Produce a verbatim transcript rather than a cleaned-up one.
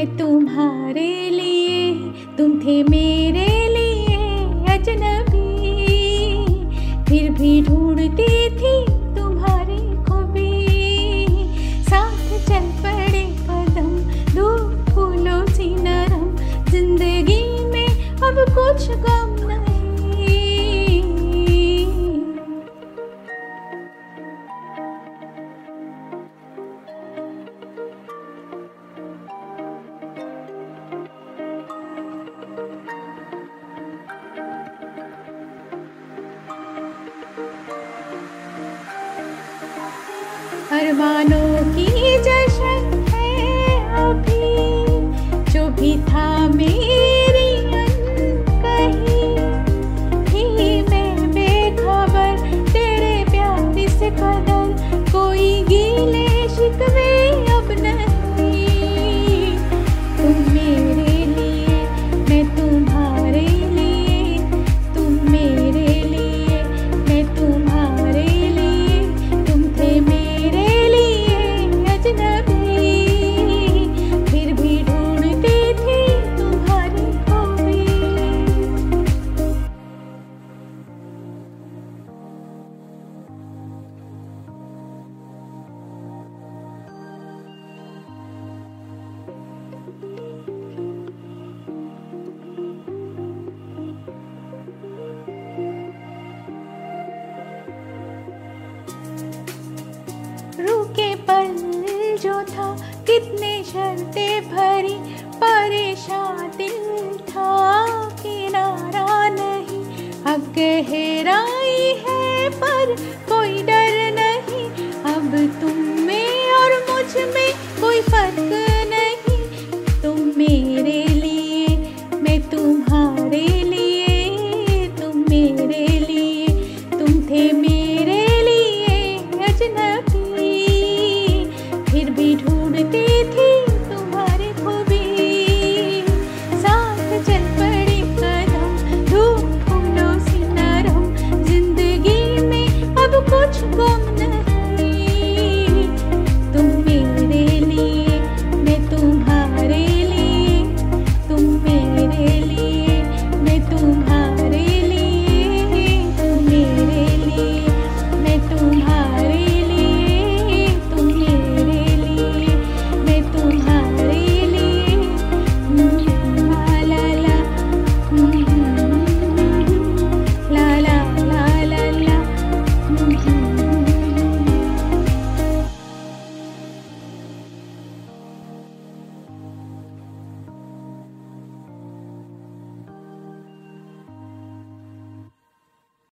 मैं तुम्हारे लिए, तुम थे मेरे लिए अजनबी, फिर भी ढूंढती थी तुम्हारी खूबी। साथ चल पड़े कदम, दो फूलों सी नरम, जिंदगी में अब कुछ गम नहीं। अरमानों की जश्न है अभी, जो भी था मेरी अनकही, थी मैं बेखबर तेरे प्यार से कदर, कोई गीले शिकवे अब नहीं। तुम मेरे लिए, मैं तुम्हारे लिए, तुम मेरे लिए, मैं तुम्हारे लिए, तुम थे मेरे अजनबी, फिर भी ढूंढती थी तुम्हारी खूबी। रुके पल जो था, कितने शर्तें भरी, परेशान दिल था, किनारा नहीं। अब गहराई है पर कोई डर नहीं, अब तुम में और मुझ में कोई फर्क नहीं। तुम मेरे लिए, मैं तुम्हारे लिए, तुम मेरे लिए, तुम थे मेरे लिए अजनबी, फिर भी ढूंढती थी तुम्हारी खूबी। साथ चल पड़े कदम, धूप फूलों सी नरम, जिंदगी में अब कुछ गम नहीं। तुम मेरे लिए, मैं तुम्हारे लिए, तुम मेरे लिए, मैं तुम्हारे लिए, तुम मेरे लिए, मैं तुम्हारे लिए, तुम मेरे लिए, मैं तुम्हारे लिए। ला ला ला, ला ला ला ला ला।